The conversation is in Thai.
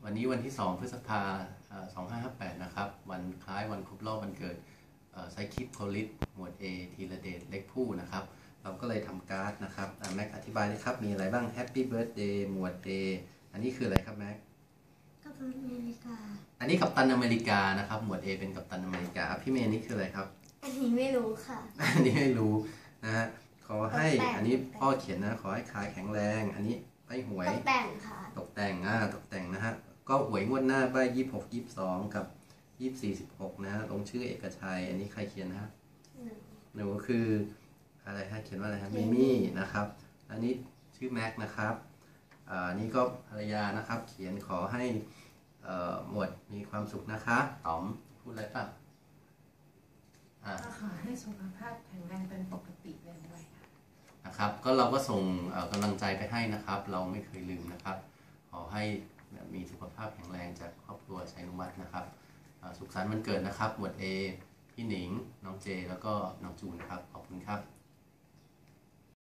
วันนี้วันที่2 พฤษภาคม 2558นะครับวันคล้ายวันครบรอบวันเกิดไซคิดโพลิสหมวด A ธีรเดชเล็กผู้นะครับเราก็เลยทำการ์ดนะครับแม็กอธิบายเลยครับมีอะไรบ้าง Happy Birthday หมวด A อันนี้คืออะไรครับแม็กกัปตันอเมริกาอันนี้กัปตันอเมริกานะครับหมวด A เป็นกัปตันอเมริกาพี่เมย์นี่คืออะไรครับอันนี้ไม่รู้ค่ะอันนี้ไม่รู้นะฮะขอให้อันนี้พ่อเขียนนะขอให้ขายแข็งแรงอันนี้ใบหวยตกแต่งค่ะตกแต่งตกแต่งนะฮะก็หวยงวดหน้าใบ26 22กับ24 16นะลงชื่อเอกชัยอันนี้ใครเขียนนะฮะหนูคืออะไรฮะเขียนว่าอะไรฮะมิมี่นะครับอันนี้ชื่อแม็กนะครับอันนี้ก็ภรรยานะครับเขียนขอให้หมวดมีความสุขนะคะต๋อมพูดอะไรป่ะขอให้สุขภาพแข็งแรงเป็นปกติเรื่อยๆค่ะนะครับก็เราก็ส่งกำลังใจไปให้นะครับเราไม่เคยลืมนะครับขอให้มีสุขภาพแข็งแรงจากครอบครัวชัยนุวัฒน์นะครับสุขสันต์วันเกิดนะครับหมวด A พี่หนิงน้องเจแล้วก็น้องจูนครับขอบคุณครับ